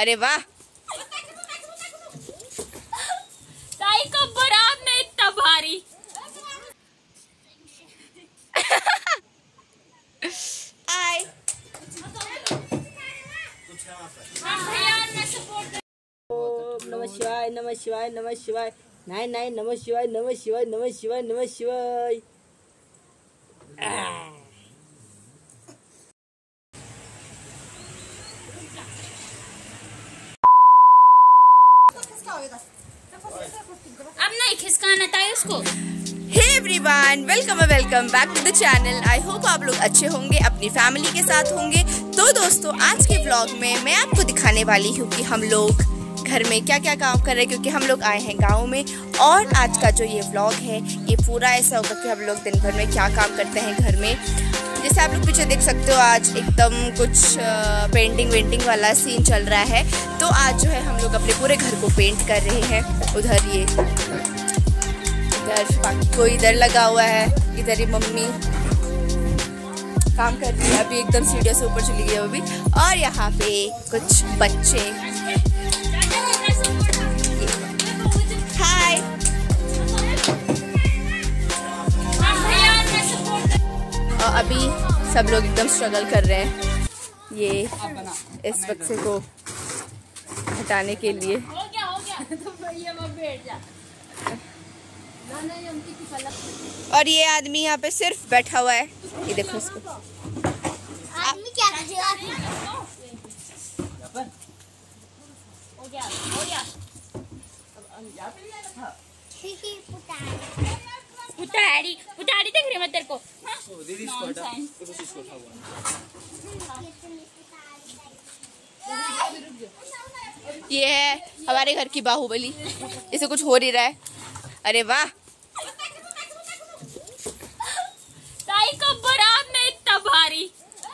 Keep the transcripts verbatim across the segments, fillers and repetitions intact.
अरे वाह, ताई को बरात में इतना भारी। आए नमः शिवाय नमः शिवाय नमः शिवाय नाइन नाइन नमः शिवाय नमः शिवाय नमः शिवाय नमः शिवाय। अब नहीं खिसकाना था उसको। Hey everyone, welcome welcome back to the channel. I hope आप लोग अच्छे होंगे, अपनी फैमिली के साथ होंगे। तो दोस्तों, आज के व्लॉग में मैं आपको दिखाने वाली हूँ कि हम लोग घर में क्या क्या काम कर रहे हैं, क्योंकि हम लोग आए हैं गाँव में। और आज का जो ये व्लॉग है ये पूरा ऐसा होगा कि हम लोग दिन भर में क्या काम करते हैं घर में। जैसे आप लोग पीछे देख सकते हो, आज एकदम कुछ पेंटिंग वेंटिंग वाला सीन चल रहा है। तो आज जो है हम लोग अपने पूरे घर को पेंट कर रहे हैं। उधर ये इधर बाकी कोई इधर लगा हुआ है, इधर ही मम्मी काम कर रही है, अभी एकदम सीढ़ियों से ऊपर चली गई है वो भी। और यहाँ पे कुछ बच्चे, हाय, और अभी सब लोग एकदम स्ट्रगल कर रहे हैं ये इस बक्से को हटाने के लिए। हो गया हो गया तो ये वो बैठ जा। और ये आदमी यहाँ पे सिर्फ बैठा हुआ है, ये देखो इसको। आदमी क्या करेगा? हो गया हो गया। पुतारी पुतारी देख रही मैं तेरे को। ये है हमारे घर की बाहुबली, इसे कुछ हो नहीं रहा है। अरे वाह, ताई को बरात में इतना भारी।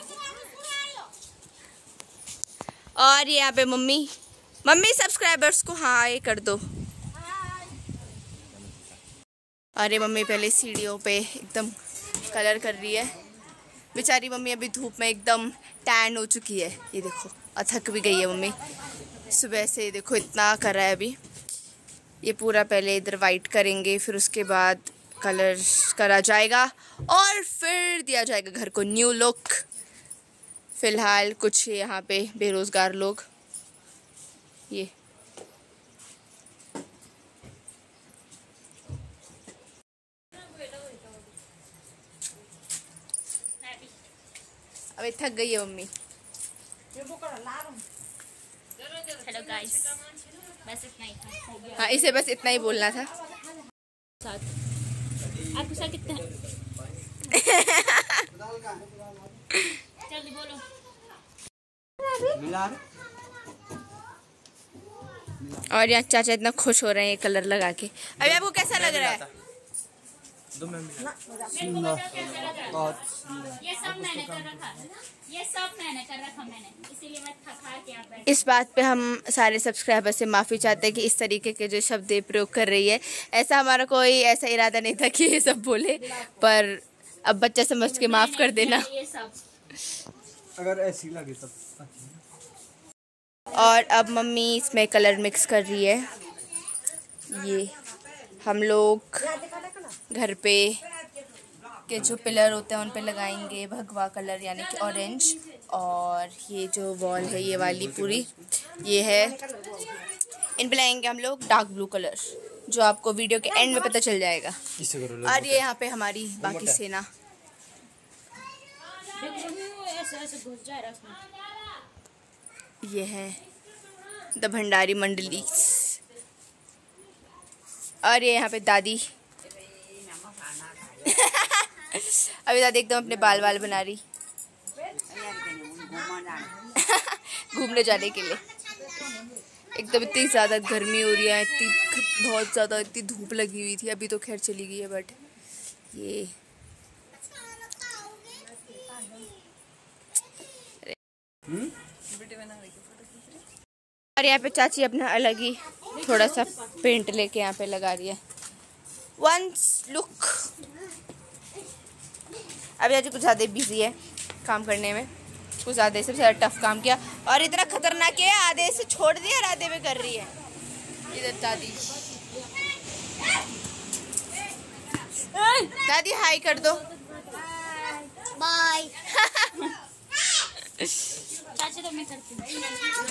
और यहाँ पे मम्मी मम्मी सब्सक्राइबर्स को हाय कर दो। अरे मम्मी पहले सीढ़ियों पे एकदम कलर कर रही है। बेचारी मम्मी अभी धूप में एकदम टैन हो चुकी है, ये देखो, और थक भी गई है मम्मी सुबह से। देखो इतना कर रहा है अभी। ये पूरा पहले इधर वाइट करेंगे, फिर उसके बाद कलर करा जाएगा और फिर दिया जाएगा घर को न्यू लुक। फिलहाल कुछ यहाँ पे बेरोजगार लोग, ये अबे थक गई है मम्मी। हेलो गाइस, बस इतना ही था। हाँ, इसे बस इतना ही बोलना था। आपके साथ कितना जल्दी बोलो। और यहाँ चाचा इतना खुश हो रहे हैं ये कलर लगा के। अभी आपको कैसा लग रहा है? ये सब मैंने कर रखा, ये सब मैंने कर रखा मैंने, इसीलिए मैं थका के यहाँ बैठी। इस बात पे हम सारे सब्सक्राइबर से माफ़ी चाहते हैं कि इस तरीके के जो शब्द प्रयोग कर रही है। ऐसा हमारा कोई ऐसा इरादा नहीं था कि ये सब बोले, पर अब बच्चा समझ के माफ़ कर देना। ये सब अगर ऐसी लगे तब। और अब मम्मी इसमें कलर मिक्स कर रही है। ये हम लोग घर पे के जो पिलर होते हैं उन पे लगाएंगे भगवा कलर, यानी कि ऑरेंज। और ये जो वॉल है ये वाली पूरी ये है, इन पे लगाएंगे हम लोग डार्क ब्लू कलर, जो आपको वीडियो के एंड में पता चल जाएगा। और ये यहाँ पे हमारी बाकी सेना, ये है द भंडारी मंडली। और ये यहाँ पे दादी अभी दादी एकदम अपने बाल बाल बना रही घूमने जाने के लिए। एकदम इतनी ज़्यादा गर्मी हो रही है, इतनी बहुत ज़्यादा इतनी धूप लगी हुई थी। अभी तो खैर चली गई है, बट ये और यहाँ पे चाची अपना अलग ही थोड़ा सा पेंट लेके यहाँ पे लगा रही है। Once look. अभी चाची कुछ ज़्यादा बिजी है काम करने में, कुछ ज़्यादा सबसे ज़्यादा टफ काम किया और इतना खतरनाक है, आधे से छोड़ दिया और आधे में कर रही है। इधर दादी दादी हाय कर दो, बाय। चाची तो मैं करती हूँ।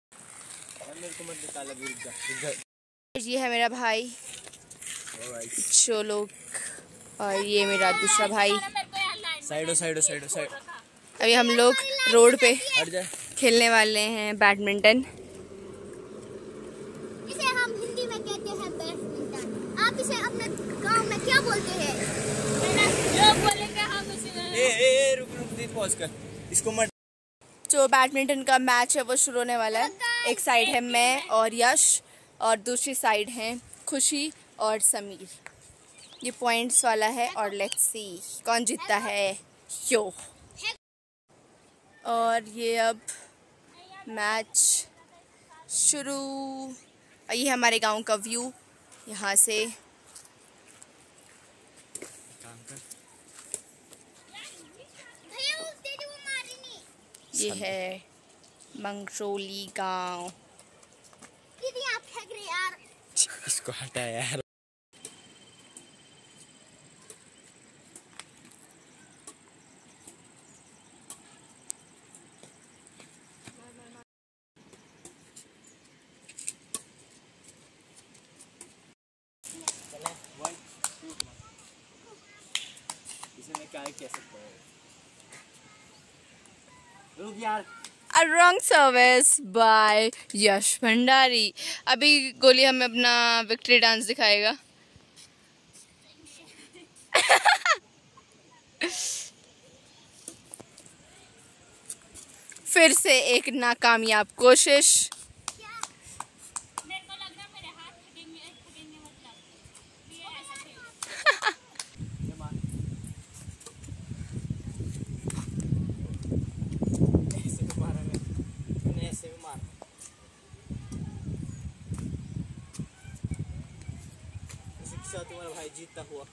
ये है मेरा भाई जो लोग, और ये मेरा दूसरा भाई। साइडो साइडो साइडो साइड। अभी हम लोग रोड पे हट जाए। खेलने वाले हैं बैडमिंटन। इसे हम हिंदी में कहते हैं बैडमिंटन। आप इसे अपने गांव में क्या बोलते हैं? लोग बोलेंगे हम इसे। ए ए रुक रुक दे, पॉज कर इसको मत। जो बैडमिंटन का मैच है वो शुरू होने वाला है। एक साइड है मैं और यश और दूसरी साइड है खुशी और समीर। ये पॉइंट्स वाला है और लेट्स सी कौन जीतता है। यो और ये अब मैच शुरू। ये हमारे गांव का व्यू यहाँ से। ये है मंगरोली गांव। दीदी आप फेंक रहे यार। इसको हटा यार। इसे मैं क्या कह सकता हूँ? रुक यार। A wrong service by यश भंडारी। अभी गोली हमें अपना विक्ट्री डांस दिखाएगा। फिर से एक नाकामयाब कोशिश। मेरे को लग रहा मेरे हाथ थकेंगे थकेंगे मतलब ये ऐसा खेल। ऐसे भी मारा मैंने, ऐसे भी मारा। इसी के साथ तुम्हारा भाई जीतता हुआ।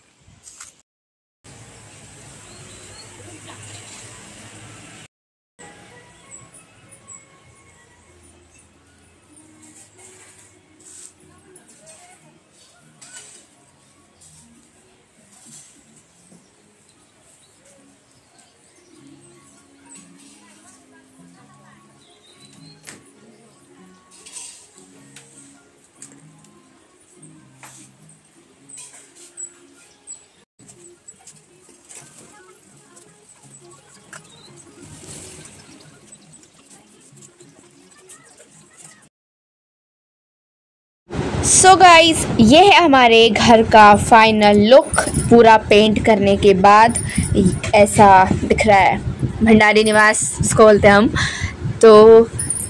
सो so गाइस, ये है हमारे घर का फाइनल लुक। पूरा पेंट करने के बाद ऐसा दिख रहा है। भंडारी निवास इसको बोलते हैं हम। तो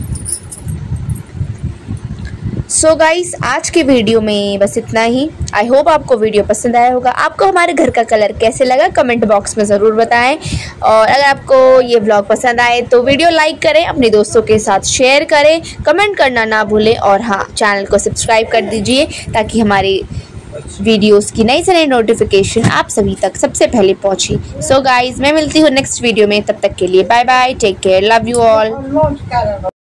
सो so गाइस, आज के वीडियो में बस इतना ही। आई होप आपको वीडियो पसंद आया होगा। आपको हमारे घर का कलर कैसे लगा कमेंट बॉक्स में ज़रूर बताएं। और अगर आपको ये व्लॉग पसंद आए तो वीडियो लाइक करें, अपने दोस्तों के साथ शेयर करें, कमेंट करना ना भूलें और हाँ, चैनल को सब्सक्राइब कर दीजिए ताकि हमारी वीडियोस की नई से नई नोटिफिकेशन आप सभी तक सबसे पहले पहुँचे। सो गाइस, मैं मिलती हूँ नेक्स्ट वीडियो में। तब तक के लिए bye bye, take care, love you all.